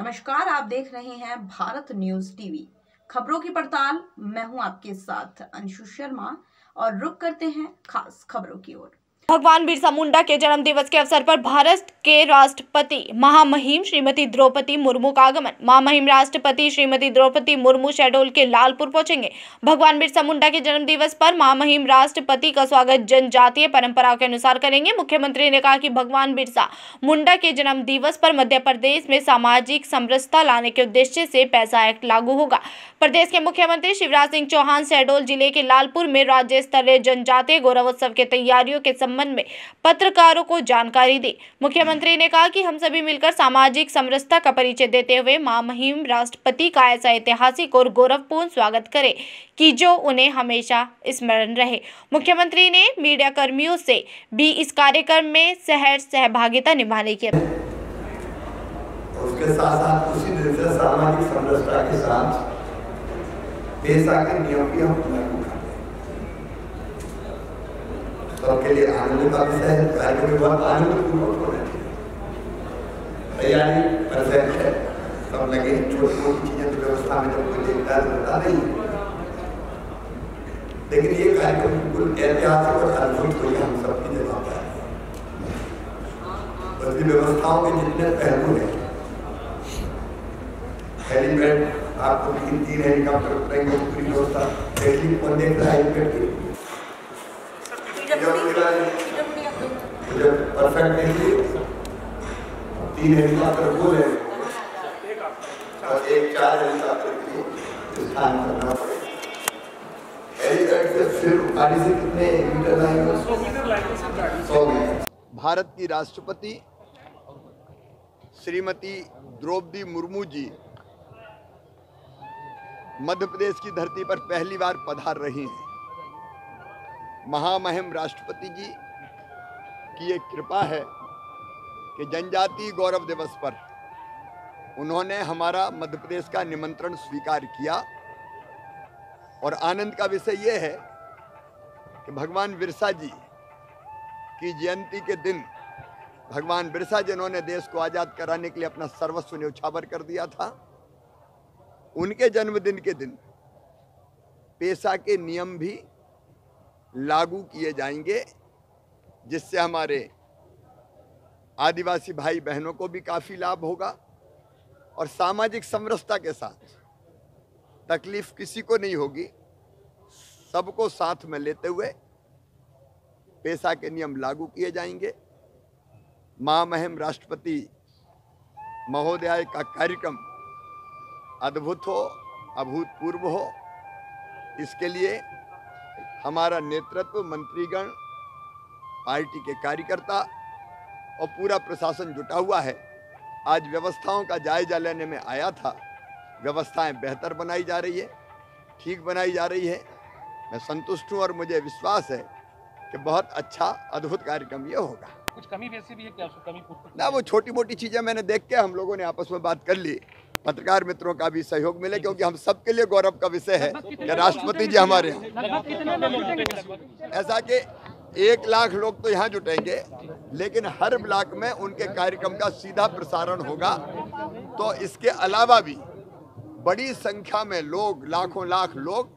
नमस्कार, आप देख रहे हैं भारत न्यूज टीवी। खबरों की पड़ताल मैं हूं आपके साथ अंशु शर्मा और रुक करते हैं खास खबरों की ओर। भगवान बिरसा मुंडा के जन्म दिवस के अवसर पर भारत के राष्ट्रपति महामहिम श्रीमती द्रौपदी मुर्मू का आगमन। महामहिम राष्ट्रपति श्रीमती द्रौपदी मुर्मू शहडोल के लालपुर पहुंचेंगे। भगवान बिरसा मुंडा के जन्म दिवस पर महामहिम राष्ट्रपति का स्वागत जनजातीय परंपरा के अनुसार करेंगे। मुख्यमंत्री ने कहा कि भगवान बिरसा मुंडा के जन्म दिवस पर मध्य प्रदेश में सामाजिक समरसता लाने के उद्देश्य से पैसा एक्ट लागू होगा। प्रदेश के मुख्यमंत्री शिवराज सिंह चौहान शहडोल जिले के लालपुर में राज्य स्तरीय जनजातीय गौरवोत्सव की तैयारियों के संबंध में पत्रकारों को जानकारी दी। मुख्यमंत्री ने कहा कि हम सभी मिलकर सामाजिक समरसता का परिचय देते हुए महामहिम राष्ट्रपति का ऐसा ऐतिहासिक और गौरवपूर्ण स्वागत करें कि जो उन्हें हमेशा स्मरण रहे। मुख्यमंत्री ने मीडिया कर्मियों से भी इस कार्यक्रम में सहभागिता निभाने की उसके साथ साथ उसी दिन से सामाजिक समरसता के साथ पैसा के नियम भी हम लागू करते हैं। सबके लिए आनंद का विषय है। कार्यक्रम में बहुत आनंदपूर्वक हो रहे हैं। तैयारी परफेक्ट है। सब लगे छोटी मोटी चीजें तो व्यवस्था में जब कोई देखता है होता नहीं, लेकिन ये कार्यक्रम बिल्कुल ऐतिहासिक और अद्भुत हुई हम सबकी जवाबदारी है। बल्कि व्यवस्थाओं के जितने पहलू हैं, हेलीपैड आपको 3 हेलीकॉप्टर उतरेंगे, पूरी व्यवस्था पहली कौन देख रहा है हेलीपैड की मुझे परफेक्ट नहीं, 3 हेलीकॉप्टर वो है और 4 हेलीकॉप्टर के लिए स्थान करना पड़ेगा। हेलीपैड से फिर गाड़ी से कितने मीटर लाएंगे? 100 मीटर। भारत की राष्ट्रपति श्रीमती द्रौपदी मुर्मू जी मध्य प्रदेश की धरती पर पहली बार पधार रही हैं। महामहिम राष्ट्रपति जी की ये कृपा है कि जनजातीय गौरव दिवस पर उन्होंने हमारा मध्य प्रदेश का निमंत्रण स्वीकार किया। और आनंद का विषय ये है कि भगवान बिरसा जी की जयंती के दिन भगवान बिरसा जिन्होंने देश को आज़ाद कराने के लिए अपना सर्वस्व न्यौछावर कर दिया था, उनके जन्मदिन के दिन पैसा के नियम भी लागू किए जाएंगे, जिससे हमारे आदिवासी भाई बहनों को भी काफ़ी लाभ होगा और सामाजिक समरसता के साथ तकलीफ किसी को नहीं होगी। सबको साथ में लेते हुए पैसा के नियम लागू किए जाएंगे। महामहिम राष्ट्रपति महोदय का कार्यक्रम अद्भुत हो, अभूतपूर्व हो, इसके लिए हमारा नेतृत्व, मंत्रीगण, पार्टी के कार्यकर्ता और पूरा प्रशासन जुटा हुआ है। आज व्यवस्थाओं का जायजा लेने में आया था। व्यवस्थाएं बेहतर बनाई जा रही है, ठीक बनाई जा रही है। मैं संतुष्ट हूँ और मुझे विश्वास है कि बहुत अच्छा अद्भुत कार्यक्रम ये होगा। कुछ कमी वैसे भी है क्या? कमी ना, वो छोटी मोटी चीजें मैंने देख के हम लोगों ने आपस में बात कर ली। पत्रकार मित्रों का भी सहयोग मिले, क्योंकि हम सबके लिए गौरव का विषय है कि राष्ट्रपति जी हमारे यहाँ। ऐसा कि 1 लाख लोग तो यहाँ जुटेंगे, लेकिन हर ब्लॉक में उनके कार्यक्रम का सीधा प्रसारण होगा। तो इसके अलावा भी बड़ी संख्या में लोग, लाखों लाख लोग